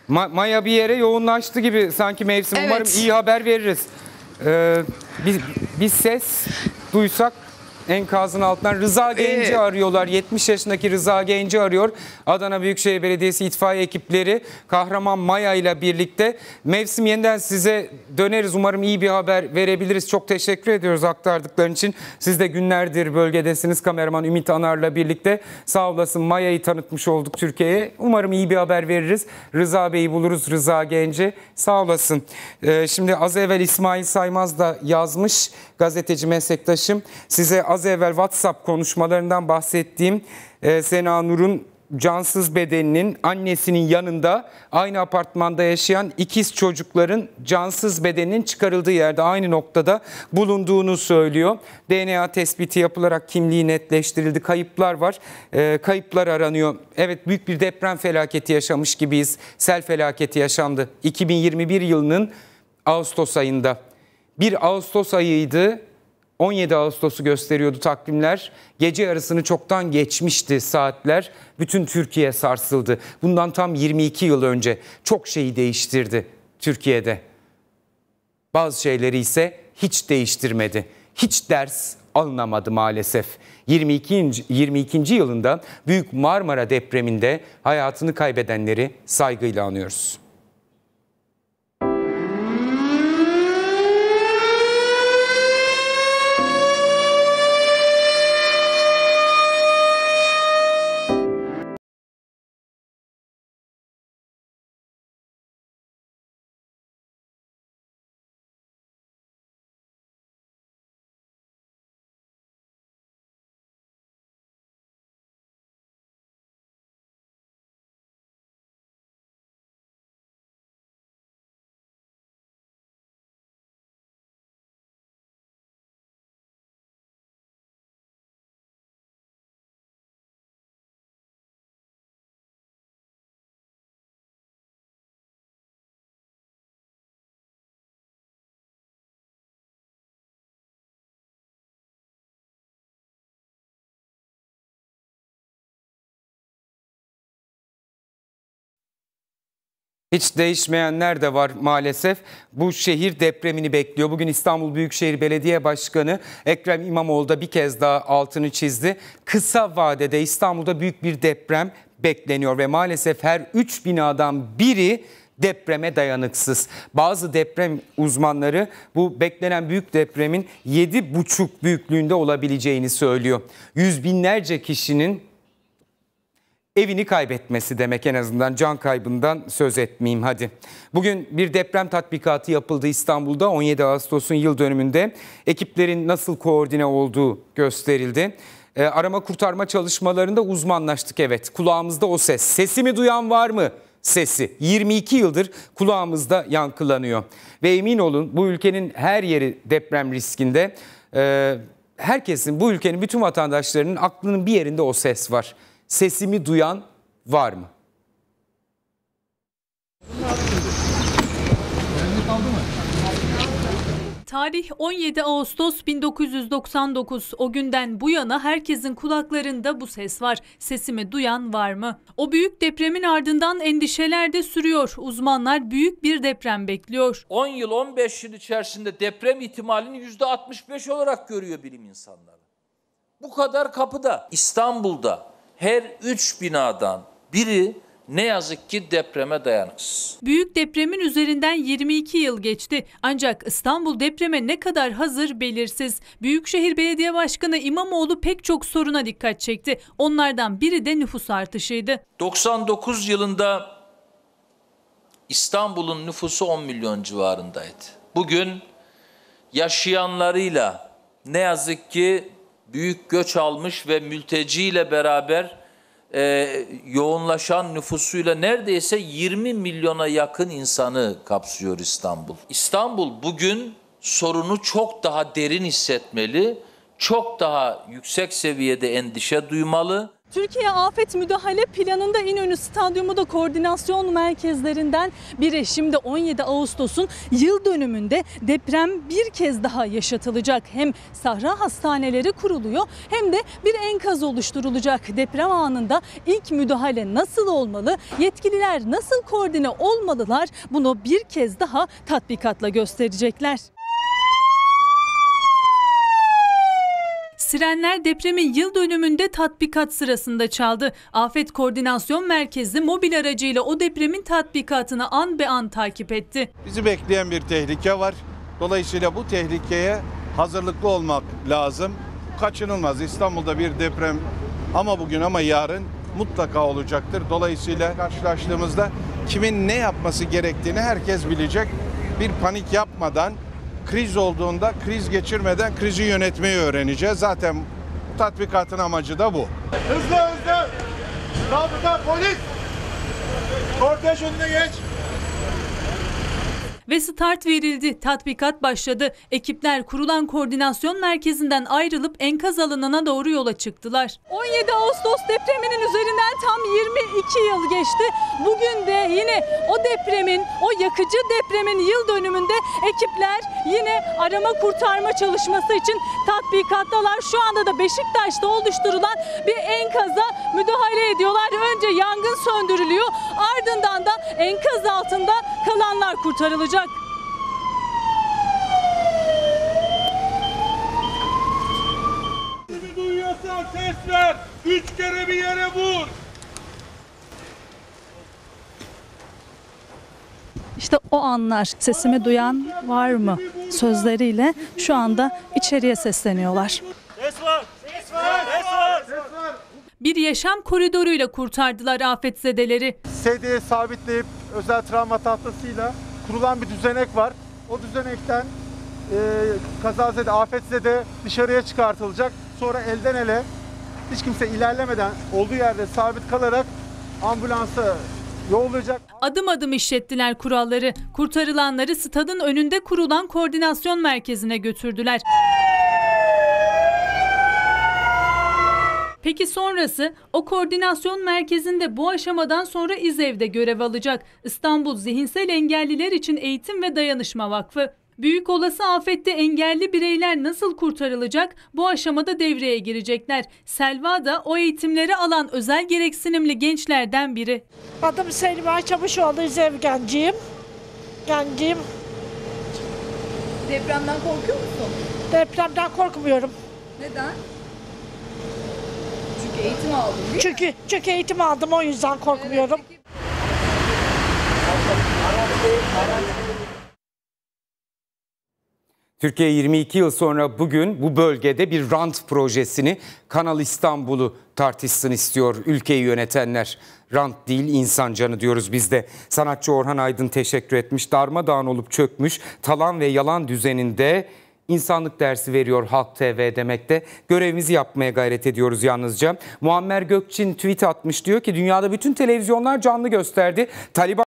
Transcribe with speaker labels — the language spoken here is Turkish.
Speaker 1: Maya bir yere yoğunlaştı gibi sanki mevsim.
Speaker 2: Evet.
Speaker 1: Umarım iyi haber veririz. Bir ses duysak enkazın altından. Rıza Genci arıyorlar. 70 yaşındaki Rıza Genci arıyor. Adana Büyükşehir Belediyesi itfaiye ekipleri Kahraman Maya ile birlikte. Mevsim, yeniden size döneriz. Umarım iyi bir haber verebiliriz. Çok teşekkür ediyoruz aktardıkların için. Siz de günlerdir bölgedesiniz. Kameraman Ümit Anar'la birlikte. Sağ olasın, Maya'yı tanıtmış olduk Türkiye'ye. Umarım iyi bir haber veririz. Rıza Bey'i buluruz, Rıza Genci. Sağ olasın. Şimdi az evvel İsmail Saymaz da yazmış, gazeteci meslektaşım. Size az evvel WhatsApp konuşmalarından bahsettiğim Sena Nur'un cansız bedeninin annesinin yanında aynı apartmanda yaşayan ikiz çocukların cansız bedeninin çıkarıldığı yerde, aynı noktada bulunduğunu söylüyor. DNA tespiti yapılarak kimliği netleştirildi. Kayıplar var. Kayıplar aranıyor. Evet, büyük bir deprem felaketi yaşamış gibiyiz. Sel felaketi yaşandı. 2021 yılının Ağustos ayında. 1 Ağustos ayıydı. 17 Ağustos'u gösteriyordu takvimler. Gece yarısını çoktan geçmişti saatler. Bütün Türkiye sarsıldı. Bundan tam 22 yıl önce çok şeyi değiştirdi Türkiye'de. Bazı şeyleri ise hiç değiştirmedi. Hiç ders alınamadı maalesef. 22. yılında Büyük Marmara depreminde hayatını kaybedenleri saygıyla anıyoruz. Hiç değişmeyenler de var maalesef. Bu şehir depremini bekliyor. Bugün İstanbul Büyükşehir Belediye Başkanı Ekrem İmamoğlu da bir kez daha altını çizdi. Kısa vadede İstanbul'da büyük bir deprem bekleniyor ve maalesef her 3 binadan biri depreme dayanıksız. Bazı deprem uzmanları bu beklenen büyük depremin 7,5 büyüklüğünde olabileceğini söylüyor. Yüz binlerce kişinin evini kaybetmesi demek, en azından can kaybından söz etmeyeyim hadi. Bugün bir deprem tatbikatı yapıldı İstanbul'da 17 Ağustos'un yıl dönümünde. Ekiplerin nasıl koordine olduğu gösterildi. Arama kurtarma çalışmalarında uzmanlaştık, evet. Kulağımızda o ses. Sesimi duyan var mı? Sesi 22 yıldır kulağımızda yankılanıyor. Ve emin olun, bu ülkenin her yeri deprem riskinde. Herkesin, bu ülkenin bütün vatandaşlarının aklının bir yerinde o ses var. Sesimi duyan var mı?
Speaker 3: Tarih 17 Ağustos 1999. O günden bu yana herkesin kulaklarında bu ses var. Sesimi duyan var mı? O büyük depremin ardından endişeler de sürüyor. Uzmanlar büyük bir deprem bekliyor.
Speaker 4: 10 yıl, 15 yıl içerisinde deprem ihtimalini %65 olarak görüyor bilim insanları. Bu kadar kapıda. İstanbul'da her 3 binadan biri ne yazık ki depreme dayanıksız.
Speaker 3: Büyük depremin üzerinden 22 yıl geçti. Ancak İstanbul depreme ne kadar hazır belirsiz. Büyükşehir Belediye Başkanı İmamoğlu pek çok soruna dikkat çekti. Onlardan biri de nüfus artışıydı.
Speaker 4: 99 yılında İstanbul'un nüfusu 10 milyon civarındaydı. Bugün yaşayanlarıyla ne yazık ki büyük göç almış ve mülteciyle beraber yoğunlaşan nüfusuyla neredeyse 20 milyona yakın insanı kapsıyor İstanbul. İstanbul bugün sorunu çok daha derin hissetmeli, çok daha yüksek seviyede endişe duymalı.
Speaker 3: Türkiye Afet Müdahale Planı'nda İnönü Stadyumu da koordinasyon merkezlerinden biri. Şimdi 17 Ağustos'un yıl dönümünde deprem bir kez daha yaşatılacak. Hem sahra hastaneleri kuruluyor hem de bir enkaz oluşturulacak. Deprem anında ilk müdahale nasıl olmalı? Yetkililer nasıl koordine olmalılar? Bunu bir kez daha tatbikatla gösterecekler. Sirenler depremin yıl dönümünde tatbikat sırasında çaldı. Afet Koordinasyon Merkezi mobil aracıyla o depremin tatbikatını an be an takip etti.
Speaker 2: Bizi bekleyen bir tehlike var. Dolayısıyla bu tehlikeye hazırlıklı olmak lazım. Kaçınılmaz. İstanbul'da bir deprem ama bugün ama yarın mutlaka olacaktır. Dolayısıyla karşılaştığımızda kimin ne yapması gerektiğini herkes bilecek. Bir panik yapmadan, kriz olduğunda kriz geçirmeden krizi yönetmeyi öğreneceğiz. Zaten bu tatbikatın amacı da bu.
Speaker 5: Hızlı hızlı. Zabıta, polis. Kortej önüne geç.
Speaker 3: Ve start verildi. Tatbikat başladı. Ekipler kurulan koordinasyon merkezinden ayrılıp enkaz alanına doğru yola çıktılar. 17 Ağustos depreminin üzerinden tam 22 yıl geçti. Bugün de yine o depremin, o yakıcı depremin yıl dönümünde ekipler yine arama kurtarma çalışması için tatbikattalar. Şu anda da Beşiktaş'ta oluşturulan bir enkaza müdahale ediyorlar. Önce yangın söndürülüyor. Ardından da enkaz altında kalanlar kurtarılacak.
Speaker 5: Duyuyorsan ses ver. 3 kere bir yere vur.
Speaker 3: İşte o anlar, sesimi duyan var mı sözleriyle şu anda içeriye sesleniyorlar.
Speaker 5: Ses var. Ses var. Ses var. Ses var.
Speaker 3: Bir yaşam koridoruyla kurtardılar afetzedeleri.
Speaker 6: Sedyeye sabitleyip özel travma tahtasıyla kurulan bir düzenek var. O düzenekten kazazede, afetzede dışarıya çıkartılacak. Sonra elden ele hiç kimse ilerlemeden olduğu yerde sabit kalarak ambulansa yollayacak.
Speaker 3: Adım adım işlettiler kuralları. Kurtarılanları stadın önünde kurulan koordinasyon merkezine götürdüler. Peki sonrası? O koordinasyon merkezinde bu aşamadan sonra İzev'de görev alacak İstanbul Zihinsel Engelliler için Eğitim ve Dayanışma Vakfı. Büyük olası afette engelli bireyler nasıl kurtarılacak? Bu aşamada devreye girecekler. Selva da o eğitimleri alan özel gereksinimli gençlerden biri.
Speaker 7: Adım Selva Çavuşoğlu, İzev genciyim.
Speaker 8: Depremden korkuyor musun?
Speaker 7: Depremden korkmuyorum.
Speaker 8: Neden? Çünkü eğitim aldın değil mi?
Speaker 7: Çünkü eğitim aldım, o yüzden korkmuyorum.
Speaker 1: Türkiye 22 yıl sonra bugün bu bölgede bir rant projesini, Kanal İstanbul'u tartışsın istiyor ülkeyi yönetenler. Rant değil insan canı diyoruz biz de. Sanatçı Orhan Aydın teşekkür etmiş. Darmadağın olup çökmüş talan ve yalan düzeninde insanlık dersi veriyor Halk TV demekte. Görevimizi yapmaya gayret ediyoruz yalnızca. Muammer Gökçin tweet atmış, diyor ki dünyada bütün televizyonlar canlı gösterdi. Taliban